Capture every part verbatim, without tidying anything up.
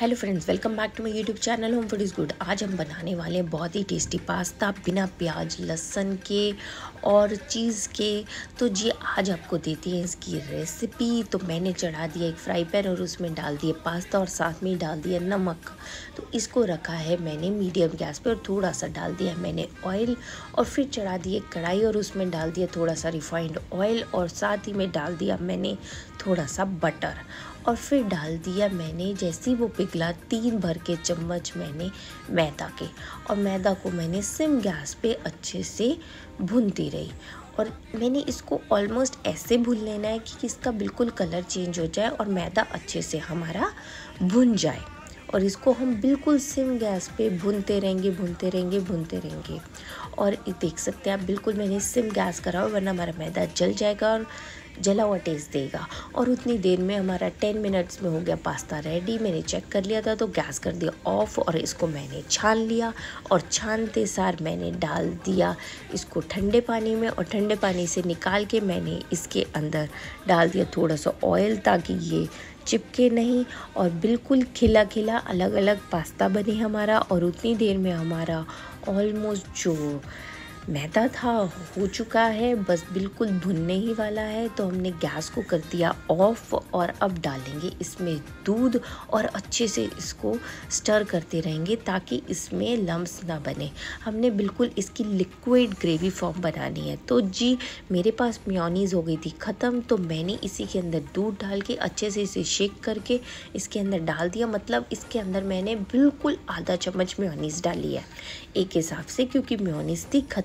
Hello friends, welcome back to my YouTube channel home food is good. आज हम बनाने वाले हैं बहुत ही टेस्टी पास्ता बिना प्याज लहसुन के और चीज़ के। तो जी आज आपको देती है इसकी रेसिपी। तो मैंने चढ़ा दिया एक फ्राई पैन और उसमें डाल दिए पास्ता और साथ में ही डाल दिया नमक। तो इसको रखा है मैंने मीडियम गैस पे और थोड़ा सा डाल दिया मैंने ऑयल और फिर चढ़ा दिए कढ़ाई और उसमें डाल दिया थोड़ा सा रिफाइंड ऑयल और साथ ही में डाल दिया मैंने थोड़ा सा बटर और फिर डाल दिया मैंने जैसे ही वो पिघला तीन भर के चम्मच मैंने मैदा के और मैदा को मैंने सिम गैस पे अच्छे से भूनती रही। और मैंने इसको ऑलमोस्ट ऐसे भून लेना है कि इसका बिल्कुल कलर चेंज हो जाए और मैदा अच्छे से हमारा भुन जाए। और इसको हम बिल्कुल सिम गैस पे भूनते रहेंगे भूनते रहेंगे भूनते रहेंगे और ये देख सकते हैं आप, बिल्कुल मैंने सिम गैस करा हो वरना हमारा मैदा जल जाएगा और जला हुआ टेस्ट देगा। और उतनी देर में हमारा टेन मिनट्स में हो गया पास्ता रेडी। मैंने चेक कर लिया था तो गैस कर दिया ऑफ और इसको मैंने छान लिया और छानते सार मैंने डाल दिया इसको ठंडे पानी में और ठंडे पानी से निकाल के मैंने इसके अंदर डाल दिया थोड़ा सा ऑयल ताकि ये चिपके नहीं और बिल्कुल खिला खिला अलग अलग पास्ता बने हमारा। और उतनी देर में हमारा ऑलमोस्ट जो मैदा था हो चुका है, बस बिल्कुल भुनने ही वाला है। तो हमने गैस को कर दिया ऑफ और अब डालेंगे इसमें दूध और अच्छे से इसको स्टर करते रहेंगे ताकि इसमें लम्स ना बने। हमने बिल्कुल इसकी लिक्विड ग्रेवी फॉर्म बनानी है। तो जी मेरे पास मेयोनीज़ हो गई थी ख़त्म, तो मैंने इसी के अंदर दूध डाल के अच्छे से इसे शेक करके इसके अंदर डाल दिया। मतलब इसके अंदर मैंने बिल्कुल आधा चम्मच मेयोनीज़ डाली है एक हिसाब से, क्योंकि मेयोनीज़ थी ख़त्म।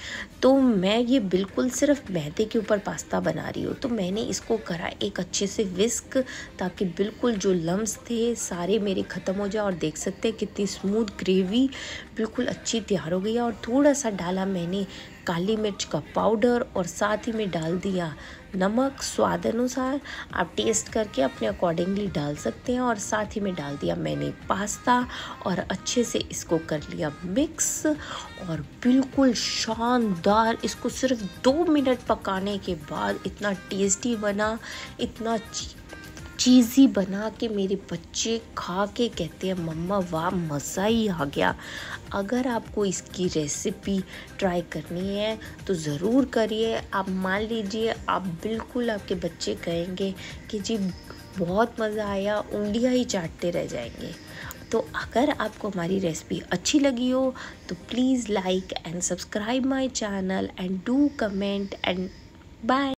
तो मैं ये बिल्कुल सिर्फ मैदे के ऊपर पास्ता बना रही हूँ। तो मैंने इसको करा एक अच्छे से विस्क ताकि बिल्कुल जो लम्स थे सारे मेरे ख़त्म हो जाए। और देख सकते हैं कितनी स्मूथ ग्रेवी बिल्कुल अच्छी तैयार हो गई है। और थोड़ा सा डाला मैंने काली मिर्च का पाउडर और साथ ही में डाल दिया नमक स्वाद अनुसार। आप टेस्ट करके अपने अकॉर्डिंगली डाल सकते हैं। और साथ ही में डाल दिया मैंने पास्ता और अच्छे से इसको कर लिया मिक्स और बिल्कुल शानदार इसको सिर्फ दो मिनट पकाने के बाद इतना टेस्टी बना, इतना चीज़ी बना कि मेरे बच्चे खा के कहते हैं मम्मा वाह मज़ा ही आ गया। अगर आपको इसकी रेसिपी ट्राई करनी है तो ज़रूर करिए। आप मान लीजिए आप बिल्कुल आपके बच्चे कहेंगे कि जी बहुत मज़ा आया, उंगलियां ही चाटते रह जाएंगे। तो अगर आपको हमारी रेसिपी अच्छी लगी हो तो please like and subscribe my channel and do comment and bye.